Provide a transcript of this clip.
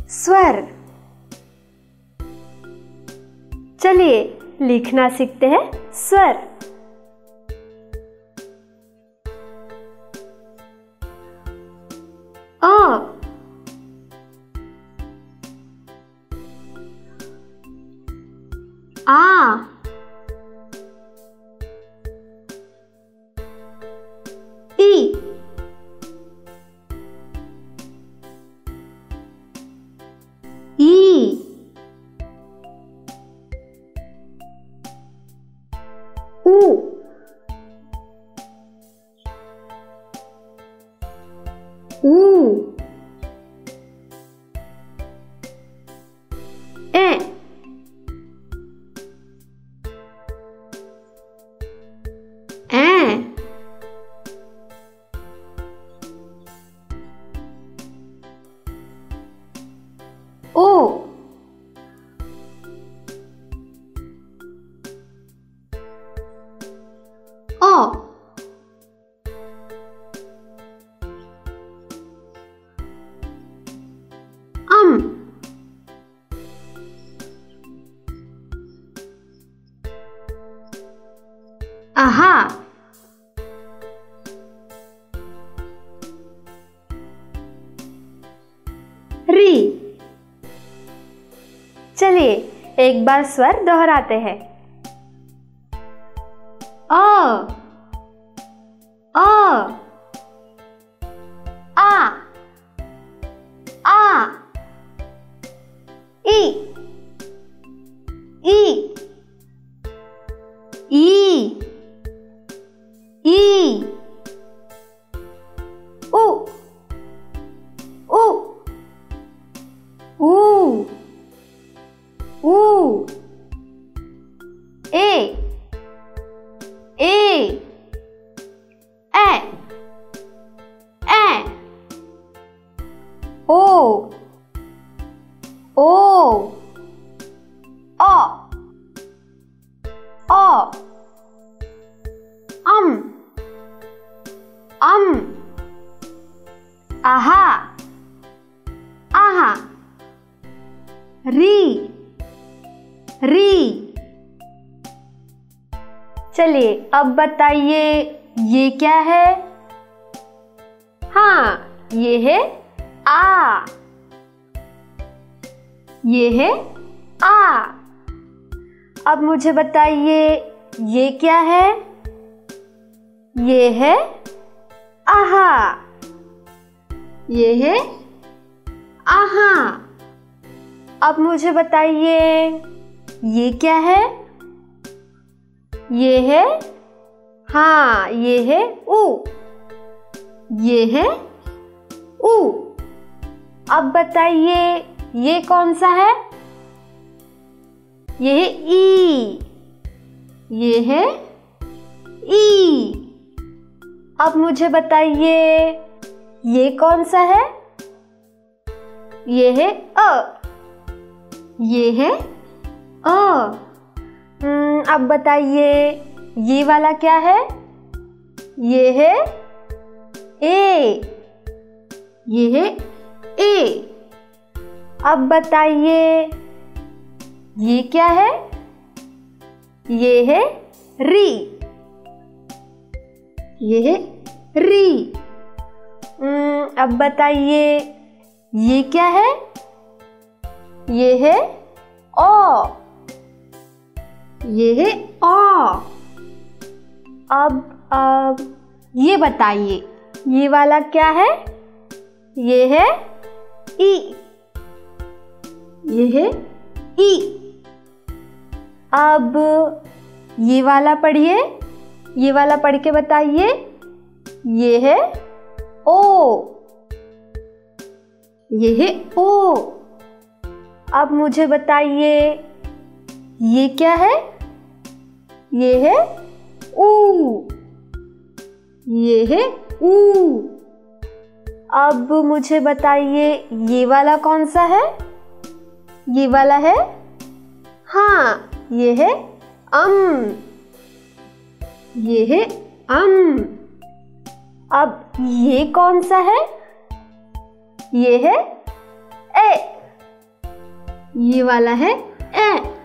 स्वर। चलिए लिखना सीखते हैं स्वर। आ, आ, ई, ई, ऊ, ऊ, ए, ए, ओ, ओ, आहा, री। चलिए एक बार स्वर दोहराते हैं। अ, आ, आ, ई, ई, ई, ई, उ, उ, ऊ, ऊ, ए, ए, ओ, ओ, अ, अ, आहा, आहा, री, री। चलिए अब बताइए ये क्या है? हाँ, ये है आ। ये है आ। अब मुझे बताइए ये क्या है? ये है आहा। ये है आहा। अब मुझे बताइए ये क्या है? ये है, हाँ, ये है ऊ। ये है ऊ। अब बताइए ये कौन सा है? ये है ई। ये है ई। अब मुझे बताइए ये कौन सा है? ये है अ। ये है अ। अब बताइए ये वाला क्या है? ये है ए। ये है ए। अब बताइए ये क्या है? ये है री। ये है री। अब बताइए ये क्या है? ये है ओ। ये है ओ। अब ये बताइए ये वाला क्या है? ये है ई। ये है ई। अब ये वाला पढ़िए। ये वाला पढ़ के बताइए। ये है ओ। ये है ओ। अब मुझे बताइए ये क्या है? ये है ऊ। ये है ऊ। अब मुझे बताइए ये वाला कौन सा है? ये वाला है, हाँ, ये है ये है अब ये कौन सा है? ये है ए। ये वाला है ए।